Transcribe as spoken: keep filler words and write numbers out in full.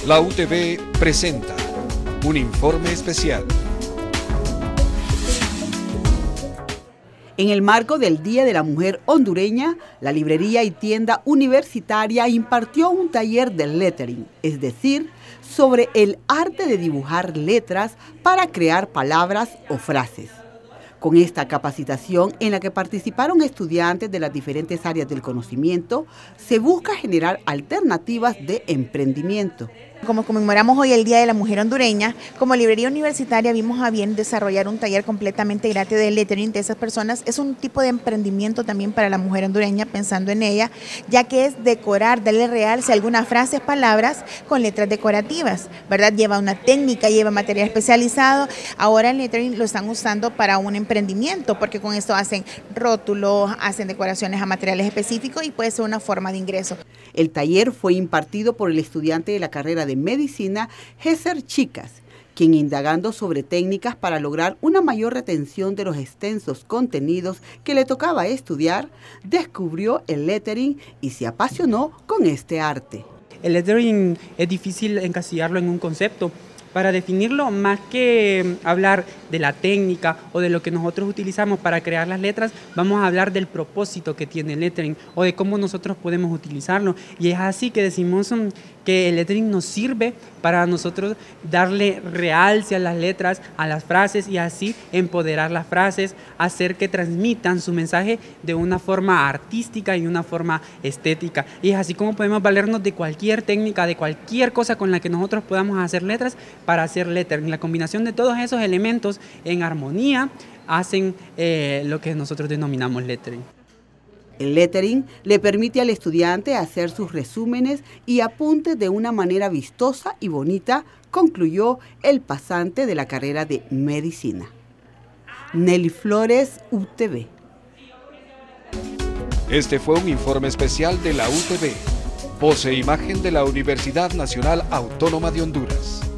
La U T V presenta un informe especial. En el marco del Día de la Mujer Hondureña, la librería y tienda universitaria impartió un taller de lettering, es decir, sobre el arte de dibujar letras para crear palabras o frases. Con esta capacitación, en la que participaron estudiantes de las diferentes áreas del conocimiento, se busca generar alternativas de emprendimiento. Como conmemoramos hoy el Día de la Mujer Hondureña, como librería universitaria vimos a bien desarrollar un taller completamente gratis de lettering de esas personas. Es un tipo de emprendimiento también para la mujer hondureña, pensando en ella, ya que es decorar, darle realce a algunas frases, palabras con letras decorativas, ¿verdad? Lleva una técnica, lleva material especializado. Ahora el lettering lo están usando para un emprendimiento, porque con esto hacen rótulos, hacen decoraciones a materiales específicos y puede ser una forma de ingreso. El taller fue impartido por el estudiante de la carrera de Medicina, Jesser Chicas, quien, indagando sobre técnicas para lograr una mayor retención de los extensos contenidos que le tocaba estudiar, descubrió el lettering y se apasionó con este arte. El lettering es difícil encasillarlo en un concepto. Para definirlo, más que hablar de la técnica o de lo que nosotros utilizamos para crear las letras, vamos a hablar del propósito que tiene el lettering o de cómo nosotros podemos utilizarlo. Y es así que decimos um, que el lettering nos sirve para nosotros darle realce a las letras, a las frases y así empoderar las frases, hacer que transmitan su mensaje de una forma artística y una forma estética. Y es así como podemos valernos de cualquier técnica, de cualquier cosa con la que nosotros podamos hacer letras para hacer lettering. La combinación de todos esos elementos en armonía hacen eh, lo que nosotros denominamos lettering. El lettering le permite al estudiante hacer sus resúmenes y apuntes de una manera vistosa y bonita, concluyó el pasante de la carrera de Medicina. Nelly Flores, U T V. Este fue un informe especial de la U T V, voz e imagen de la Universidad Nacional Autónoma de Honduras.